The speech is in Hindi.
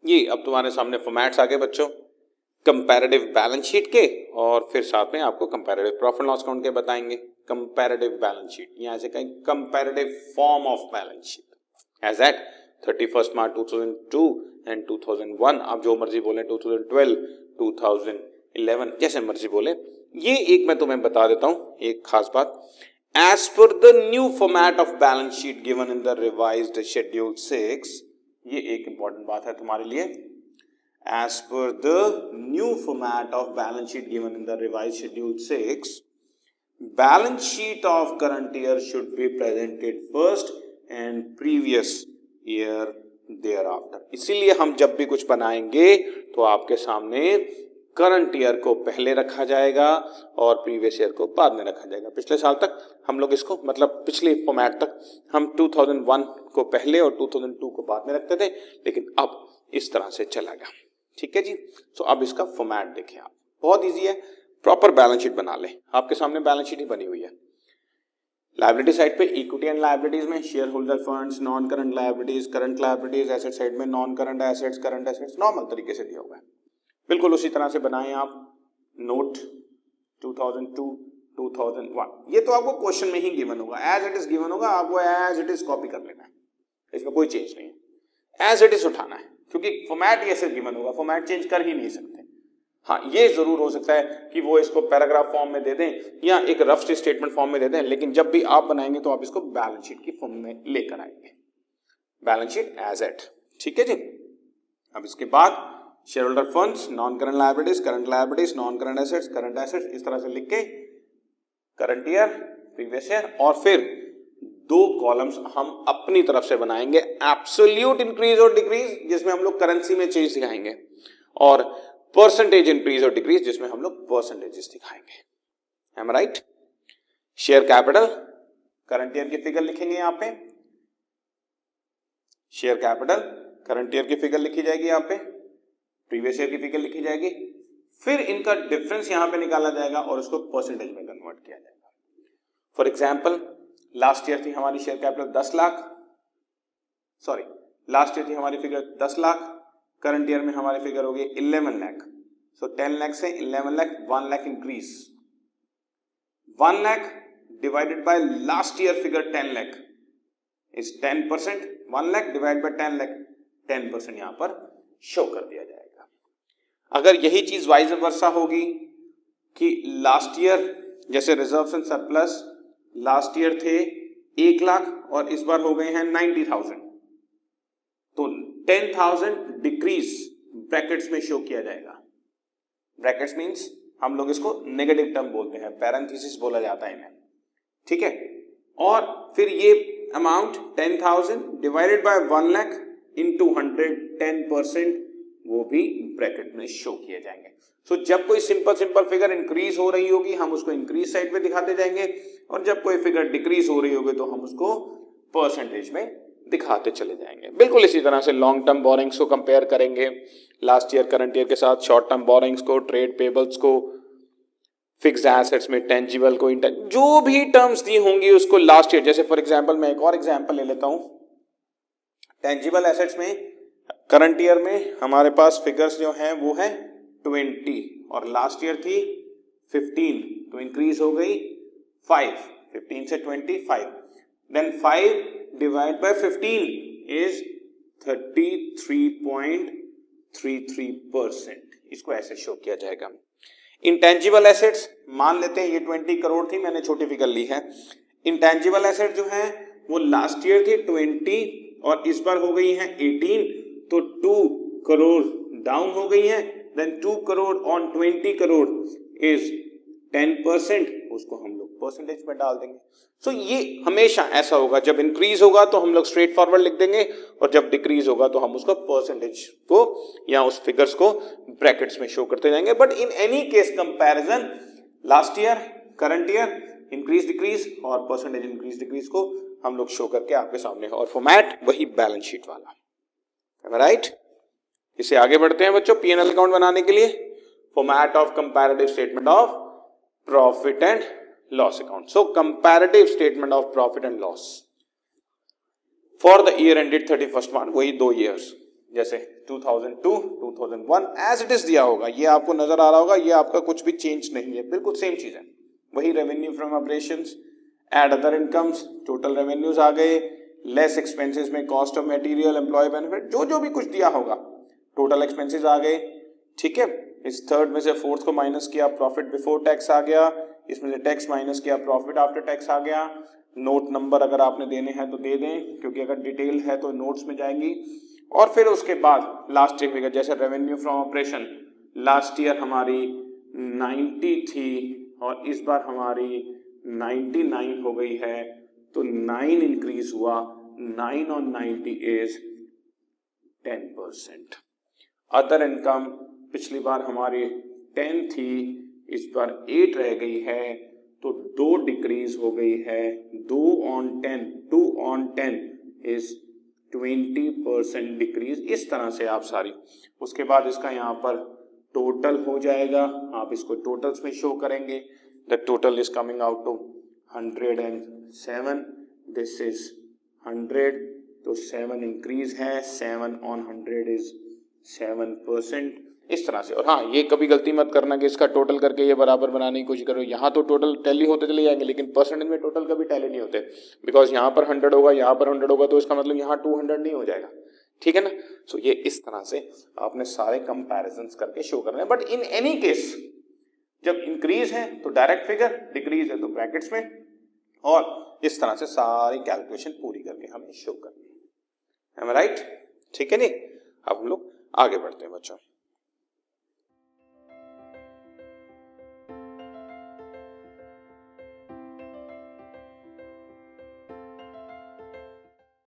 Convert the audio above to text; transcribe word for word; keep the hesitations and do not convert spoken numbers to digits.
ये अब तुम्हारे सामने फॉर्मेट्स आ गए बच्चों, कंपैरेटिव बैलेंस शीट के, और फिर साथ में आपको कंपैरेटिव प्रॉफिट लॉस अकाउंट के बताएंगे। कंपैरेटिव बैलेंस शीट, यहाँ से कहीं comparative form of balance sheet as at thirty first March two thousand two and two thousand one, आप जो मर्जी बोले, two thousand twelve, two thousand eleven, जैसे मर्जी बोले। ये एक मैं तुम्हें बता देता हूं एक खास बात, as per the new format of balance sheet given in the revised schedule six, ये एक इंपॉर्टेंट बात है तुम्हारे लिए। As per the new format of balance sheet given in the revised schedule six, balance sheet of current year should be presented first and previous year thereafter. इसीलिए हम जब भी कुछ बनाएंगे तो आपके सामने करंट ईयर को पहले रखा जाएगा और प्रीवियस ईयर को बाद में रखा जाएगा। पिछले साल तक हम लोग इसको, मतलब पिछले फॉर्मेट तक हम टू थाउजेंड वन को पहले और टू थाउजेंड टू को बाद में रखते थे, लेकिन अब इस तरह से चलेगा। ठीक है जी। तो अब इसका फॉर्मेट देखें आप, बहुत इजी है, प्रॉपर बैलेंस शीट बना लें। आपके सामने बैलेंस शीट ही बनी हुई है। लायबिलिटी साइड पे इक्विटी एंड लायबिलिटीज में share holder funds, non current liabilities, current liabilities, asset side में non current assets, current assets, normal तरीके से दिया हुआ है। बिल्कुल उसी तरह से बनाएं आप। Note two thousand two, two thousand one, ये तो आपको क्वेश्चन में ही गिवन होगा, एज इट इज गिवन होगा, आपको एज इट इज कॉपी कर लेना है, इसमें कोई चेंज नहीं है, एज इट इज उठाना है, क्योंकि फॉर्मेट ऐसे गिवन होगा, फॉर्मेट चेंज कर ही नहीं सकते। हाँ, ये जरूर हो सकता है कि वो इसको पैराग्राफ फॉर्म में दे दें या एक रफ स्टेटमेंट फॉर्म में दे दें, लेकिन जब भी आप बनाएंगे तो आप इसको बैलेंस शीट की फॉर्म में लेकर आएंगे, बैलेंस शीट एज एट। ठीक है जी। अब इसके बाद share holder funds, non current liabilities, current liabilities, non current assets, current assets, इस तरह से लिख के करंट ईयर, प्रीवियस ईयर, और फिर दो कॉलम्स हम अपनी तरफ से बनाएंगे, एब्सोल्यूट इंक्रीज और डिक्रीज जिसमें हम लोग करेंसी में चेंज दिखाएंगे, और परसेंटेज इंक्रीज और डिक्रीज जिसमें हम लोग परसेंटेजेस दिखाएंगे। Am right. Share capital, current year की फिगर लिखेंगे यहां पे, शेयर कैपिटल करंट ईयर की फिगर लिखी जाएगी यहां पे, प्रीवियस ईयर की फिगर लिखी जाएगी, फिर इनका डिफरेंस यहां पे निकाला जाएगा और उसको परसेंटेज में कन्वर्ट किया जाएगा। फॉर एग्जांपल, लास्ट ईयर थी हमारी शेयर कैपिटल दस लाख, सॉरी लास्ट ईयर थी हमारी फिगर दस लाख, करंट ईयर में हमारी फिगर हो गई eleven lakh, so ten lakh से eleven lakh, one lakh increase, one lakh divided by last year figure ten lakh is ten percent, one lakh divide by ten lakh, ten percent यहां पर शो कर दिया जाएगा। अगर यही चीज वाइज वर्सा होगी कि लास्ट ईयर जैसे reserves and surplus last year थे एक लाख और इस बार हो गए हैं नाइन्टी थाउजेंड, तो टेन थाउजेंड डिक्रीज ब्रैकेट्स में शो किया जाएगा। ब्रैकेट्स मींस हम लोग इसको नेगेटिव टर्म बोलते हैं, पैरेंथेसिस बोला जाता है इन्हें। ठीक है। और फिर ये amount ten thousand divided by one lakh into hundred, ten percent, वो भी ब्रैकेट में शो किए जाएंगे। सो so, जब कोई सिंपल सिंपल फिगर इंक्रीज हो रही होगी हम उसको इंक्रीज साइड पे दिखाते जाएंगे, और जब कोई फिगर डिक्रीज हो रही होगी तो हम उसको परसेंटेज में दिखाते चले जाएंगे। बिल्कुल इसी तरह से लॉन्ग टर्म बोरिंग्स को कंपेयर करेंगे लास्ट ईयर करंट ईयर के साथ, शॉर्ट टर्म बोरिंग्स को, ट्रेड पेबल्स को, फिक्स्ड एसेट्स में टेंजिबल को, इंटेंजिबल, जो भी टर्म्स दी होंगी उसको लास्ट ईयर, जैसे फॉर एग्जांपल मैं एक और एग्जांपल ले लेता हूं, टेंजिबल एसेट्स में करंट ईयर में हमारे पास फिगर्स जो हैं वो है ट्वेंटी और लास्ट ईयर थी फिफ्टीन, तो इंक्रीज हो गई फाइव, फिफ्टीन से twenty, five, then five divide by fifteen is thirty three point three three percent, इसको ऐसे शो किया जाएगा। इंटेंजिबल एसेट्स मान लेते हैं ये ट्वेंटी करोड़ थी, मैंने छोटी फिगर ली है। इंटेंजिबल एसेट जो है वो लास्ट ईयर थी ट्वेंटी और इस बार हो गई है एटीन, तो टू करोड़ डाउन हो गई है, then two crore on twenty crore is ten percent, उसको हम लोग परसेंटेज में डाल देंगे। सो so, ये हमेशा ऐसा होगा, जब इंक्रीज होगा तो हम लोग स्ट्रेट फॉरवर्ड लिख देंगे और जब डिक्रीज होगा तो हम उसको परसेंटेज को या उस फिगर्स को ब्रैकेट्स में शो करते जाएंगे। But in any case comparison last year current year increase decrease और परसेंटेज इंक्रीज डिक्रीज को हम लोग शो करके आपके सामने, और फॉर्मेट वही बैलेंस शीट वाला, राइट right? इसे आगे बढ़ते हैं बच्चों पी एन एल अकाउंट बनाने के लिए। Format of comparative statement of profit and loss account. So comparative statement of profit and loss for the year ended thirty first March, वही दो ईयर्स जैसे two thousand two, two thousand one as it is दिया होगा, ये आपको नजर आ रहा होगा, ये आपका कुछ भी चेंज नहीं है, बिल्कुल सेम चीज है, वही revenue from operations, add other incomes, total revenues आ गए, लेस एक्सपेंसेस में cost of material, employ benefit, जो जो भी कुछ दिया होगा, टोटल एक्सपेंसेस आ गए, ठीक है। इस थर्ड में से फोर्थ को माइनस किया, प्रॉफिट बिफोर टैक्स आ गया, इसमें से टैक्स माइनस किया, प्रॉफिट आफ्टर टैक्स आ गया। नोट नंबर अगर आपने देने हैं तो दे दें, क्योंकि अगर डिटेल है तो नोट्स में जाएंगी। और फिर उसके बाद लास्ट ईयर फिगर, जैसे revenue from operation last year हमारी नाइंटी थी और इस बार हमारी नाइंटी नाइन हो गई है, तो नाइन इंक्रीज हुआ, नाइन और ninety is ten percent. Other income पिछली बार हमारी टेन थी, इस बार एट रह गई है, तो दो डिक्रीज हो गई है, दो on ten, two on ten is twenty percent decrease. इस तरह से आप सारी, उसके बाद इसका यहाँ पर टोटल हो जाएगा, आप इसको टोटल्स में शो करेंगे, the total is coming out two hundred and seven, this is hundred, तो सेवन इंक्रीज है, seven on hundred is seven percent, इस तरह से। और हाँ, ये कभी गलती मत करना कि इसका टोटल करके ये बराबर बनाने की कोशिश करो, यहाँ तो टोटल टैली होते चले जाएंगे, लेकिन परसेंटेज में टोटल कभी टैली नहीं होते, बिकॉज यहाँ पर हंड्रेड होगा, यहाँ पर हंड्रेड होगा, तो इसका मतलब यहाँ टू हंड्रेड नहीं हो जाएगा, ठीक है ना। सो so, ये इस तरह से आपने सारे कंपैरिजंस करके शो करना है। बट इन एनी केस जब इंक्रीज है तो डायरेक्ट फिगर, डिक्रीज है तो ब्रैकेट्स में, और इस तरह से सारी कैलकुलेशन पूरी करके हमें शो करनी है, राइट, ठीक है नहीं। अब हम लोग आगे बढ़ते हैं बच्चों।